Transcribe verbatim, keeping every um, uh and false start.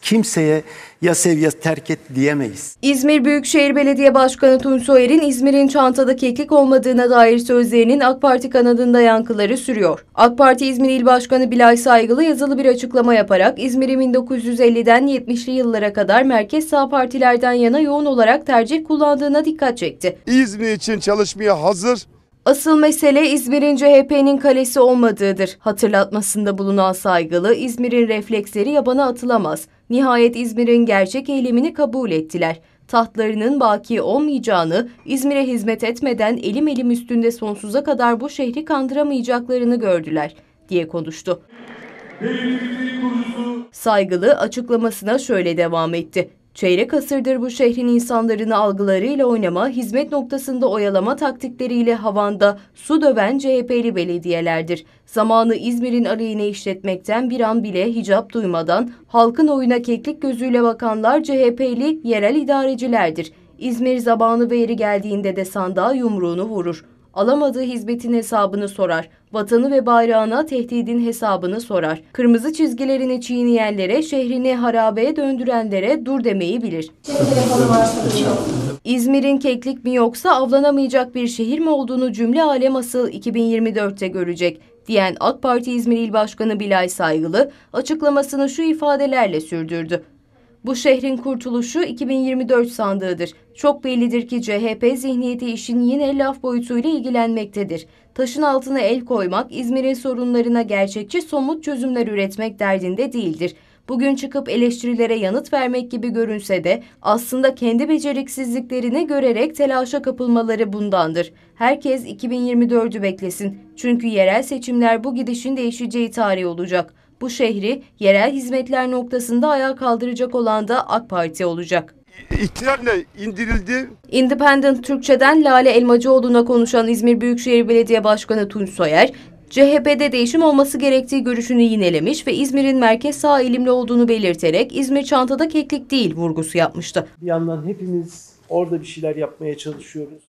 kimseye ya sev ya terk et diyemeyiz. İzmir Büyükşehir Belediye Başkanı Tunç Soyer'in İzmir'in çantada keklik olmadığına dair sözlerinin AK Parti kanadında yankıları sürüyor. AK Parti İzmir İl Başkanı Bilal Saygılı yazılı bir açıklama yaparak İzmir'i bin dokuz yüz elliden yetmişli yıllara kadar merkez sağ partilerden yana yoğun olarak tercih kullandığına dikkat çekti. İzmir için çalışmaya hazır. Asıl mesele İzmir'in C H P'nin kalesi olmadığıdır. Hatırlatmasında bulunan Saygılı, İzmir'in refleksleri yabana atılamaz. Nihayet İzmir'in gerçek eylemini kabul ettiler. Tahtlarının baki olmayacağını, İzmir'e hizmet etmeden elim elim üstünde sonsuza kadar bu şehri kandıramayacaklarını gördüler, diye konuştu. Saygılı açıklamasına şöyle devam etti. Çeyrek asırdır bu şehrin insanlarını algılarıyla oynama, hizmet noktasında oyalama taktikleriyle havanda su döven C H P'li belediyelerdir. Zamanı İzmir'in aleyhine işletmekten bir an bile hicap duymadan halkın oyuna keklik gözüyle bakanlar C H P'li yerel idarecilerdir. İzmir zamanı ve yeri geldiğinde de sandığa yumruğunu vurur. Alamadığı hizmetin hesabını sorar. Vatanı ve bayrağına tehdidin hesabını sorar. Kırmızı çizgilerini çiğneyenlere, şehrini harabeye döndürenlere dur demeyi bilir. İzmir'in keklik mi yoksa avlanamayacak bir şehir mi olduğunu cümle alem asıl iki bin yirmi dörtte görecek, diyen AK Parti İzmir İl Başkanı Bilal Saygılı açıklamasını şu ifadelerle sürdürdü. Bu şehrin kurtuluşu iki bin yirmi dört sandığıdır. Çok bellidir ki C H P zihniyeti işin yine laf boyutuyla ilgilenmektedir. Taşın altına el koymak, İzmir'in sorunlarına gerçekçi somut çözümler üretmek derdinde değildir. Bugün çıkıp eleştirilere yanıt vermek gibi görünse de aslında kendi beceriksizliklerini görerek telaşa kapılmaları bundandır. Herkes iki bin yirmi dördü beklesin. Çünkü yerel seçimler bu gidişin değişeceği tarih olacak. Bu şehri yerel hizmetler noktasında ayağa kaldıracak olan da AK Parti olacak. İhtilalle indirildi. Independent Türkçe'den Lale Elmacıoğlu'na konuşan İzmir Büyükşehir Belediye Başkanı Tunç Soyer, C H P'de değişim olması gerektiği görüşünü yinelemiş ve İzmir'in merkez sağ eğilimli olduğunu belirterek İzmir çantada keklik değil vurgusu yapmıştı. Bir yandan hepimiz orada bir şeyler yapmaya çalışıyoruz.